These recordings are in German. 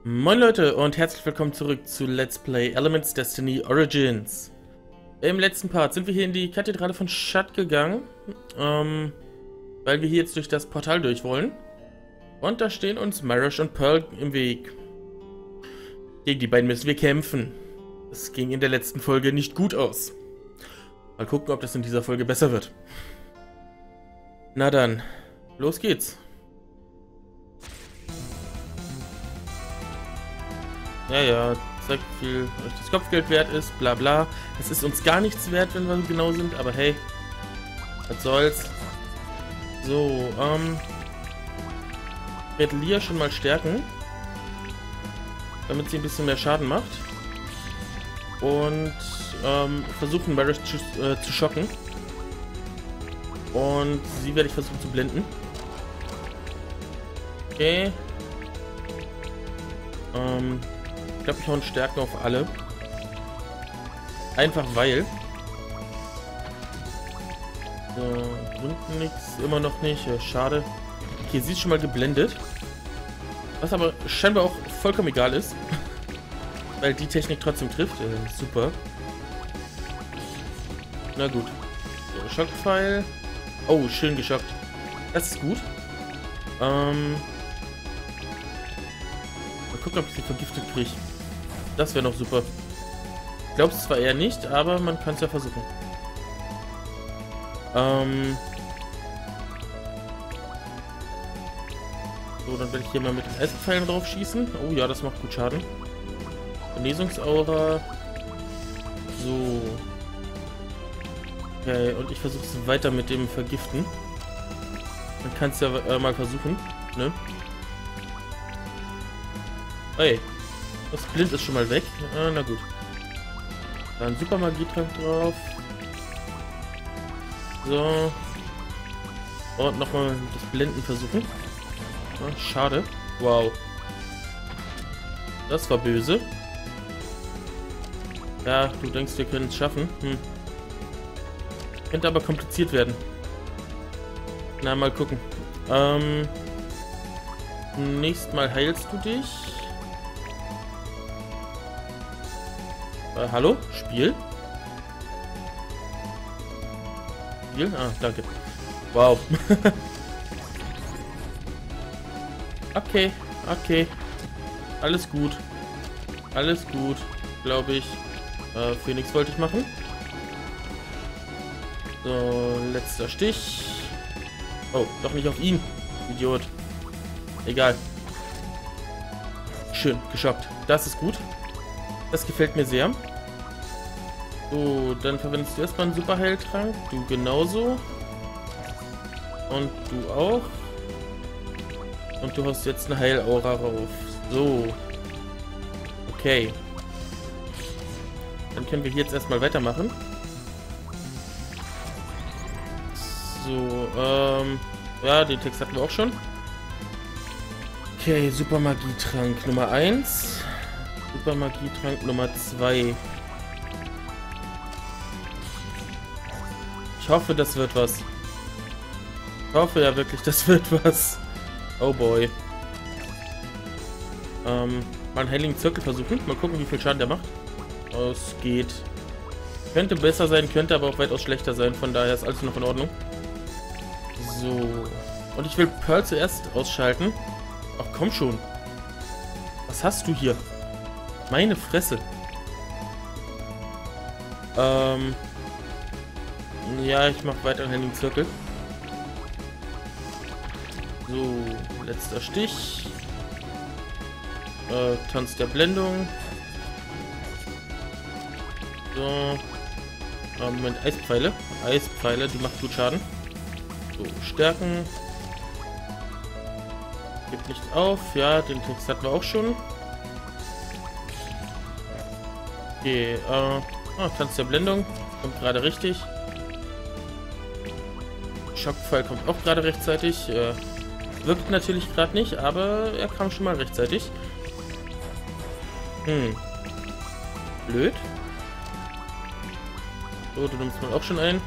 Moin Leute und herzlich willkommen zurück zu Let's Play Elements Destiny Origins. Im letzten Part sind wir hier in die Kathedrale von Shad gegangen, weil wir hier jetzt durch das Portal durch wollen. Und da stehen uns Marish und Pearl im Weg. Gegen die beiden müssen wir kämpfen. Es ging in der letzten Folge nicht gut aus. Mal gucken, ob das in dieser Folge besser wird. Na dann, los geht's. Ja, zeigt wie viel euch das Kopfgeld wert ist, bla bla. Es ist uns gar nichts wert, wenn wir genau sind, aber hey, was soll's. So, ich werde Lia schon mal stärken, damit sie ein bisschen mehr Schaden macht. Und versuchen, Marish zu schocken. Und sie werde ich versuchen zu blenden. Okay. Ich glaube, ich hau einen Stärken auf alle. Einfach weil. So, bringt nichts. Immer noch nicht. Schade. Okay, sie ist schon mal geblendet. Was aber scheinbar auch vollkommen egal ist. Weil die Technik trotzdem trifft. Super. Na gut. So, Schockpfeil. Oh, schön geschockt. Das ist gut. Mal gucken, ob ich sie vergiftet kriege. Das wäre noch super. Ich glaube es zwar eher nicht, aber man kann es ja versuchen. So, dann werde ich hier mal mit den Eispfeilen drauf schießen. Oh ja, das macht gut Schaden. Genesungsaura. So. Okay, und ich versuche es weiter mit dem Vergiften. Man kann es ja mal versuchen, ne? Hey. Das Blind ist schon mal weg. Na gut. Dann Super Magietrank drauf. So. Und nochmal das Blenden versuchen. Schade. Wow. Das war böse. Ja, du denkst, wir können es schaffen. Könnte aber kompliziert werden. Na, mal gucken. Nächstes Mal heilst du dich. Hallo? Spiel? Spiel? Ah, danke. Wow. Okay. Alles gut. Alles gut, glaube ich. Phoenix wollte ich machen. So, letzter Stich. Oh, doch nicht auf ihn. Idiot. Egal. Schön, geschockt. Das ist gut. Das gefällt mir sehr. So, dann verwendest du erstmal einen Superheiltrank. Du genauso. Und du auch. Und du hast jetzt eine Heilaura rauf. So. Okay. Dann können wir hier jetzt erstmal weitermachen. So, ja, den Text hatten wir auch schon. Okay, Super Magietrank Nummer 1. Super Magietrank Nummer 2. Ich hoffe, das wird was. Ich hoffe ja wirklich, das wird was. Oh boy. Mal einen Heiligen Zirkel versuchen. Mal gucken, wie viel Schaden der macht. Oh, es geht. Könnte besser sein, könnte aber auch weitaus schlechter sein. Von daher ist alles noch in Ordnung. So. Und ich will Pearl zuerst ausschalten. Ach, komm schon. Was hast du hier? Meine Fresse. Ja, ich mache weiter einen Heiligen Zirkel. So, letzter Stich. Tanz der Blendung. So. Moment, Eispfeile. Eispfeile, die macht gut Schaden. So, Stärken. Gibt nicht auf. Ja, den Text hatten wir auch schon. Okay, Tanz der Blendung. Kommt gerade richtig. Schockpfeil kommt auch gerade rechtzeitig. Wirkt natürlich gerade nicht, aber er kam schon mal rechtzeitig. Blöd. So, du nimmst mal auch schon ein.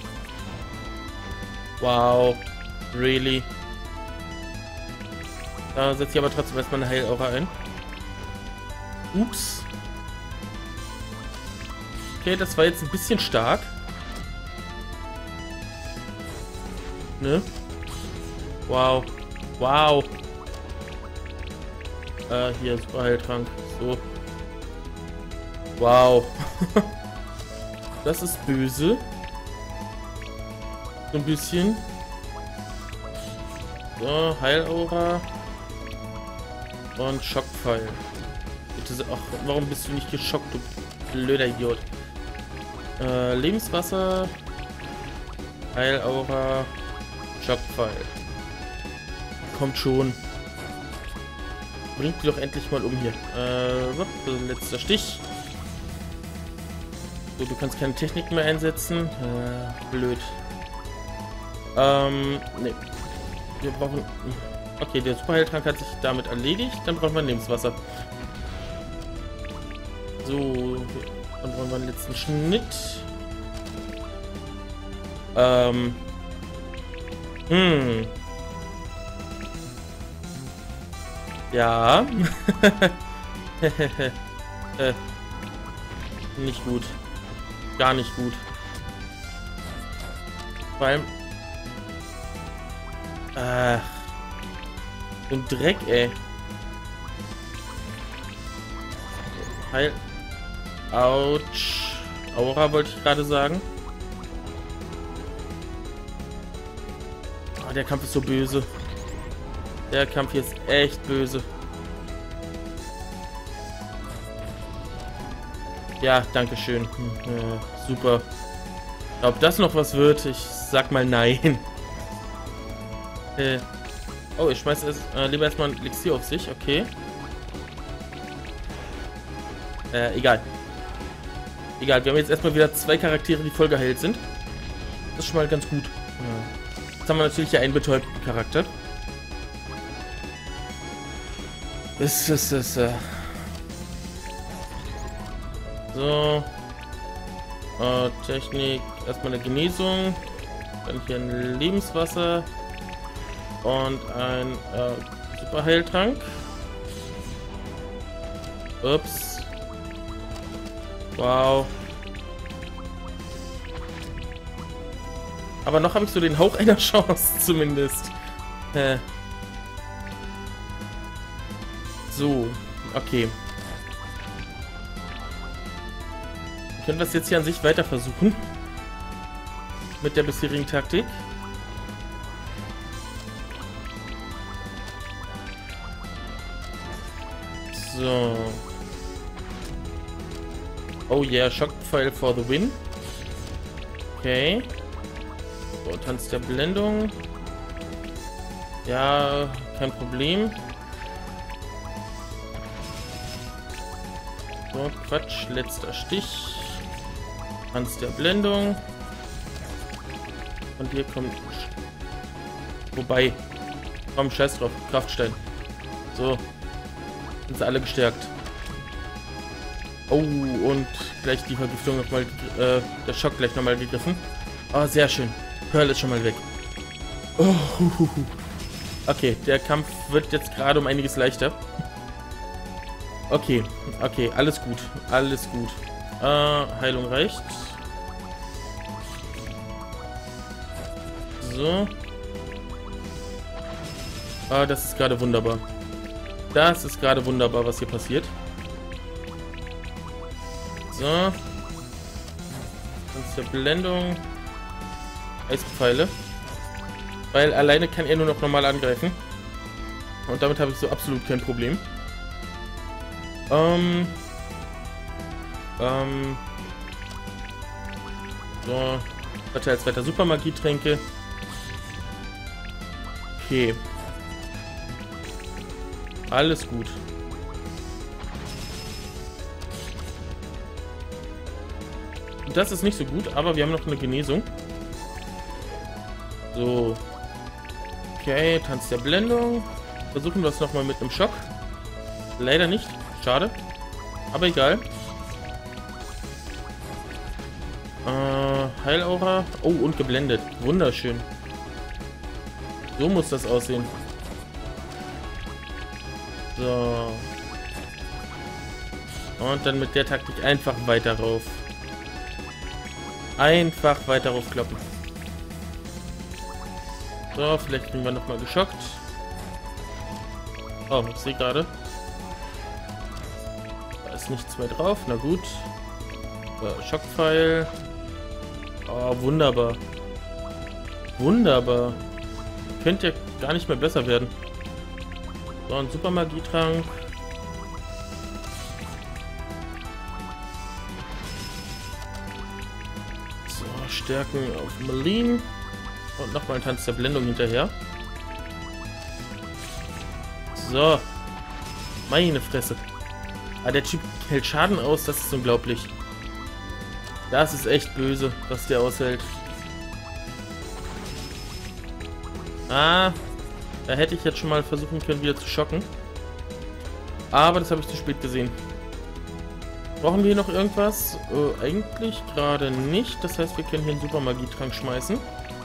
Wow. Really? Da setze ich aber trotzdem erstmal eine Heilaura ein. Ups. Okay, das war jetzt ein bisschen stark. Ne? Wow. Wow. Hier, Super Heiltrank. So. Wow. Das ist böse. So ein bisschen. So, Heilaura. Und Schockpfeil. Bitte, ach, warum bist du nicht geschockt, du blöder Idiot? Lebenswasser. Heilaura. Schockpfeil. Kommt schon. Bringt die doch endlich mal um hier. Letzter Stich. So, du kannst keine Technik mehr einsetzen. Blöd. Ne. Wir brauchen... Okay, der Superheiltrank hat sich damit erledigt. Dann brauchen wir Lebenswasser. So, dann brauchen wir einen letzten Schnitt. Ja. Nicht gut. Gar nicht gut. Vor allem... so ein Dreck, ey. Heil... Autsch. Aura wollte ich gerade sagen. Oh, der Kampf ist so böse. Der Kampf hier ist echt böse. Ja, danke schön. Ja, super. Ob das noch was wird, ich sag mal nein. Oh, ich schmeiß lieber erstmal ein Elixier auf sich, okay. Egal. Egal, wir haben jetzt erstmal wieder 2 Charaktere, die voll geheilt sind. Das ist schon mal ganz gut. Ja. Jetzt haben wir natürlich hier einen betäubten Charakter. Das ist so. Technik. Erstmal eine Genesung. Dann hier ein Lebenswasser. Und ein Superheiltrank. Ups. Wow. Aber noch habe ich so den Hauch einer Chance zumindest. So, okay. Wir können das jetzt hier an sich weiter versuchen. Mit der bisherigen Taktik. So. Oh yeah, Schockpfeil for the win. Okay. So, Tanz der Blendung. Ja, kein Problem. So, Quatsch, letzter Stich. Tanz der Blendung. Und hier kommt... Wobei. Komm, scheiß drauf. Kraftstein. So. Sind sie alle gestärkt. Oh, und gleich die Vergiftung nochmal... der Schock gleich nochmal gegriffen. Oh, sehr schön. Pearl ist schon mal weg. Oh, okay, der Kampf wird jetzt gerade um einiges leichter. Okay, okay, alles gut. Alles gut. Heilung reicht. So. Das ist gerade wunderbar. Das ist gerade wunderbar, was hier passiert. So. Tanz der Blendung. Eispfeile. Weil alleine kann er nur noch normal angreifen. Und damit habe ich so absolut kein Problem. So. Verteilt weiter Supermagie-Tränke. Okay. Alles gut. Das ist nicht so gut, aber wir haben noch eine Genesung. So. Okay, Tanz der Blendung. Versuchen wir es nochmal mit einem Schock. Leider nicht. Schade. Aber egal. Heilaura. Oh, und geblendet. Wunderschön. So muss das aussehen. So. Und dann mit der Taktik einfach weiter rauf. Einfach weiter raufkloppen. So, vielleicht kriegen wir nochmal geschockt. Oh, ich sehe gerade. Da ist nichts mehr drauf. Na gut. Schockpfeil. Oh, wunderbar. Wunderbar. Könnte ja gar nicht mehr besser werden. So, ein Supermagietrank. So, Stärken auf Merlin. Und nochmal ein Tanz der Blendung hinterher. So. Meine Fresse. Ah, der Typ hält Schaden aus, das ist unglaublich. Das ist echt böse, was der aushält. Ah, da hätte ich jetzt schon mal versuchen können, wieder zu schocken. Aber das habe ich zu spät gesehen. Brauchen wir hier noch irgendwas? Eigentlich gerade nicht. Das heißt, wir können hier einen Supermagietrank schmeißen.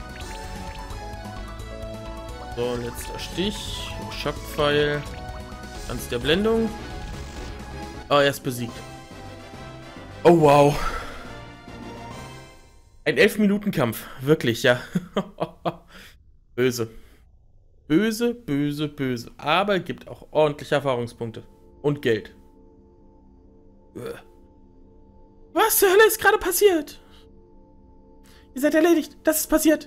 So, letzter Stich. Schockpfeil. Tanz der Blendung. Oh, er ist besiegt. Oh, wow. Ein 11-Minuten-Kampf. Wirklich, ja. Böse. Böse, böse, böse. Aber gibt auch ordentliche Erfahrungspunkte. Und Geld. Was zur Hölle ist gerade passiert? Ihr seid erledigt. Das ist passiert.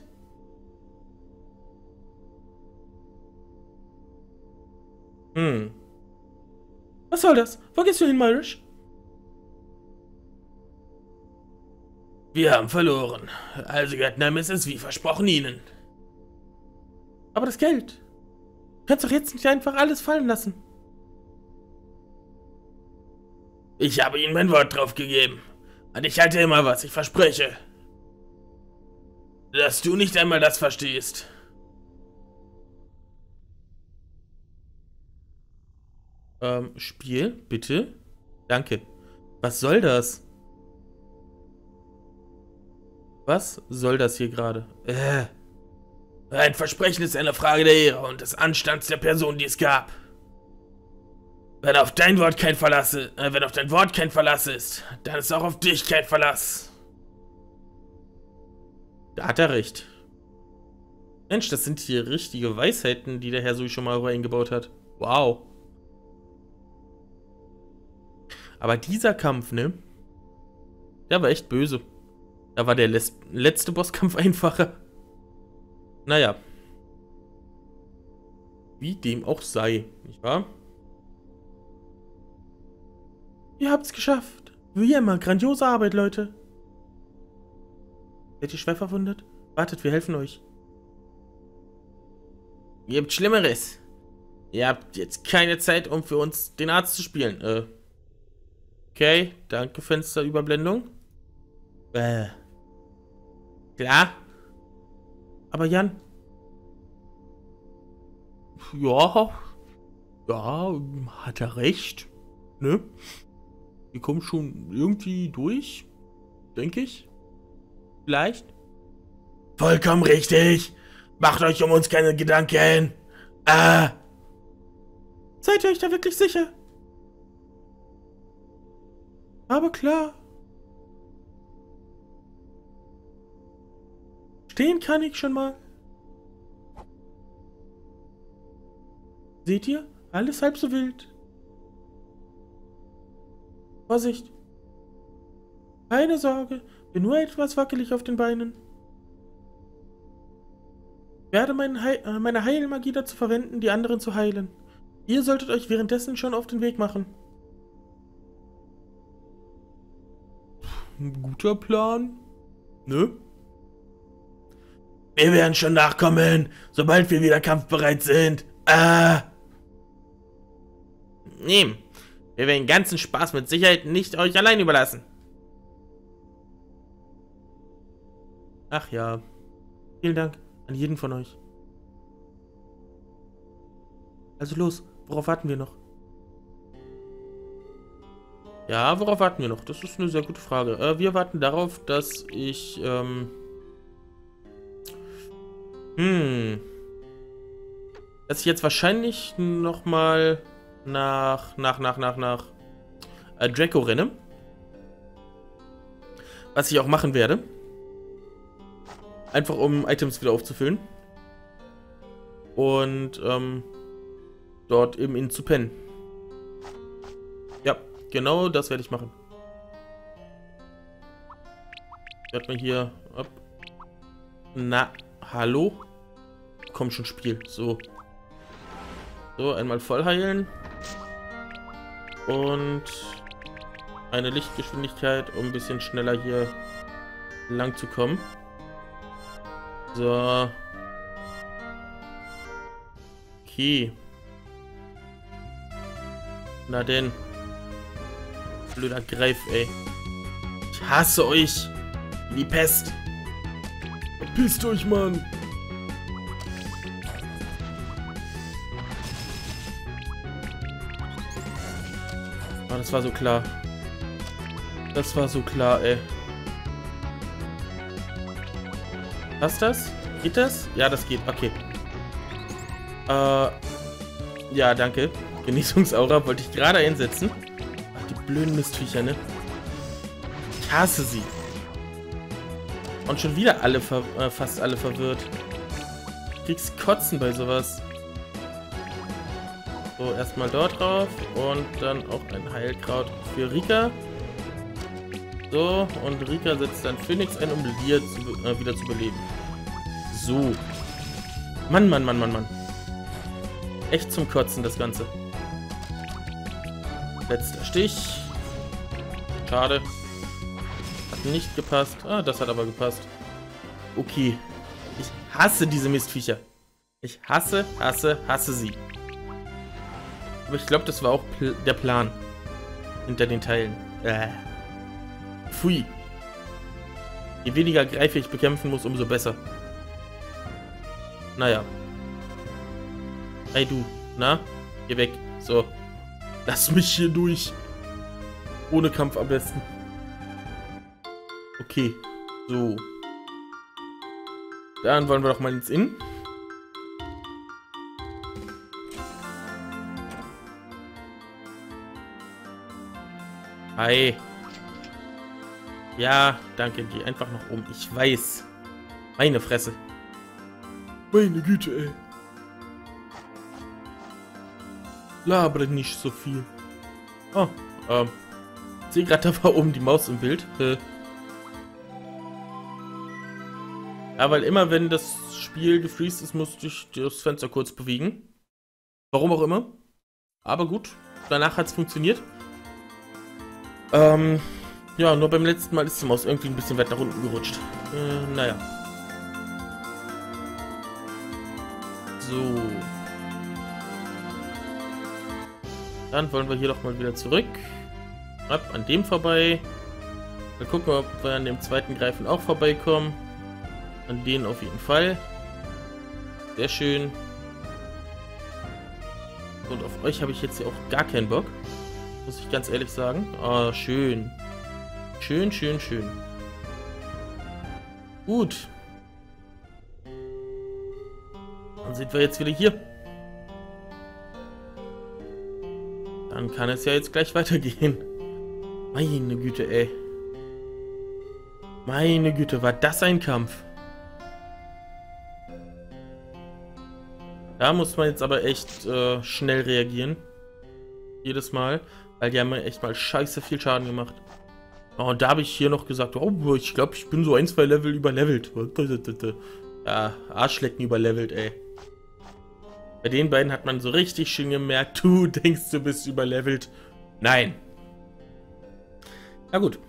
Was soll das? Wo gehst du hin, Myrish? Wir haben verloren. Also Göttnam ist es wie versprochen Ihnen. Aber das Geld. Du kannst doch jetzt nicht einfach alles fallen lassen. Ich habe Ihnen mein Wort drauf gegeben. Und ich halte immer, was ich verspreche. Dass du nicht einmal das verstehst. Spiel, bitte. Danke. Was soll das? Was soll das hier gerade? Ein Versprechen ist eine Frage der Ehre und des Anstands der Person, die es gab. Wenn auf dein Wort kein Verlass ist, dann ist auch auf dich kein Verlass. Da hat er recht. Mensch, das sind hier richtige Weisheiten, die der Herr Sui schon mal eingebaut hat. Wow. Aber dieser Kampf, ne? Der war echt böse. Da war der letzte Bosskampf einfacher. Naja. Wie dem auch sei, nicht wahr? Ihr habt's geschafft. Wie immer, grandiose Arbeit, Leute. Seid ihr schwer verwundet? Wartet, wir helfen euch. Ihr habt Schlimmeres. Ihr habt jetzt keine Zeit, um für uns den Arzt zu spielen. Okay, danke, Fensterüberblendung. Klar. Aber Jan. Ja, hat er recht. Ne? Wir kommen schon irgendwie durch. Denke ich. Vielleicht. Vollkommen richtig. Macht euch um uns keine Gedanken. Seid ihr euch da wirklich sicher? Aber klar. Stehen kann ich schon mal. Seht ihr? Alles halb so wild. Vorsicht. Keine Sorge. Bin nur etwas wackelig auf den Beinen. Ich werde meine Heilmagie dazu verwenden, die anderen zu heilen. Ihr solltet euch währenddessen schon auf den Weg machen. Ein guter Plan. Ne? Wir werden schon nachkommen, sobald wir wieder kampfbereit sind. Nee, wir werden den ganzen Spaß mit Sicherheit nicht euch allein überlassen. Ach ja. Vielen Dank an jeden von euch. Also los, worauf warten wir noch? Ja, worauf warten wir noch? Das ist eine sehr gute Frage. Wir warten darauf, dass ich, dass ich jetzt wahrscheinlich nochmal nach Draco renne. Was ich auch machen werde. Einfach um Items wieder aufzufüllen. Und dort eben ihn zu pennen. Ja, genau das werde ich machen. Ich werde mal hier... Ab. Na, hallo? Komm schon, Spiel. So. So, einmal voll heilen. Und eine Lichtgeschwindigkeit, um ein bisschen schneller hier lang zu kommen. So. Okay. Na denn. Blöder Greif, ey. Ich hasse euch. Wie die Pest. Verpisst euch, Mann. Ah, das war so klar. Das war so klar, ey. Passt das? Geht das? Ja, das geht. Okay. Ja, danke. Genesungsaura wollte ich gerade einsetzen. Ach, die blöden Mistviecher, ne? Ich hasse sie. Und schon wieder alle, fast alle verwirrt. Du kriegst Kotzen bei sowas. So, erstmal dort drauf. Und dann auch ein Heilkraut für Rika. So, und Rika setzt dann Phoenix ein, um Lia wieder zu beleben. So. Mann, Mann, Mann, Mann, Mann. Echt zum Kotzen, das Ganze. Letzter Stich. Schade. Hat nicht gepasst. Ah, das hat aber gepasst. Okay. Ich hasse diese Mistviecher. Ich hasse sie. Aber ich glaube, das war auch der Plan. Hinter den Teilen. Pfui. Je weniger Greife ich bekämpfen muss, umso besser. Naja. Hey du, na? Geh weg. So. Lass mich hier durch. Ohne Kampf am besten. Okay. So. Dann wollen wir doch mal ins Inn. Hi. Ja, danke. Geh einfach noch um. Ich weiß. Meine Fresse. Meine Güte, ey. Labere nicht so viel. Oh, ich sehe gerade, da war oben die Maus im Bild. Ja, weil immer, wenn das Spiel gefreezed ist, musste ich das Fenster kurz bewegen. Warum auch immer. Aber gut, danach hat es funktioniert. Ja, nur beim letzten Mal ist die Maus irgendwie ein bisschen weit nach unten gerutscht. Naja. So. Dann wollen wir hier doch mal wieder zurück. Ab an dem vorbei. Mal gucken, ob wir an dem zweiten Greifen auch vorbeikommen. An denen auf jeden Fall. Sehr schön. Und auf euch habe ich jetzt hier auch gar keinen Bock. Muss ich ganz ehrlich sagen. Ah, schön. Schön, schön, schön. Gut. Dann sind wir jetzt wieder hier. Dann kann es ja jetzt gleich weitergehen. Meine Güte, ey. Meine Güte, war das ein Kampf. Da muss man jetzt aber echt schnell reagieren. Jedes Mal. Weil die haben mir echt mal scheiße viel Schaden gemacht. Oh, und da habe ich hier noch gesagt, oh, ich glaube, ich bin so 1, 2 Level überlevelt. Ja, Arschlecken überlevelt, ey. Bei den beiden hat man so richtig schön gemerkt, du denkst, du bist überlevelt. Nein. Na gut.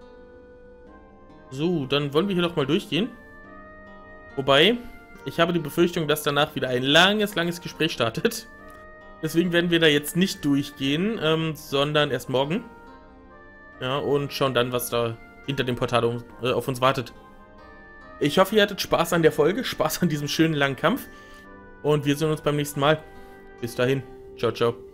So, dann wollen wir hier noch mal durchgehen. Wobei, ich habe die Befürchtung, dass danach wieder ein langes Gespräch startet. Deswegen werden wir da jetzt nicht durchgehen, sondern erst morgen. Ja, und schauen dann, was da hinter dem Portal auf uns wartet. Ich hoffe, ihr hattet Spaß an der Folge, Spaß an diesem schönen langen Kampf. Und wir sehen uns beim nächsten Mal. Bis dahin. Ciao, ciao.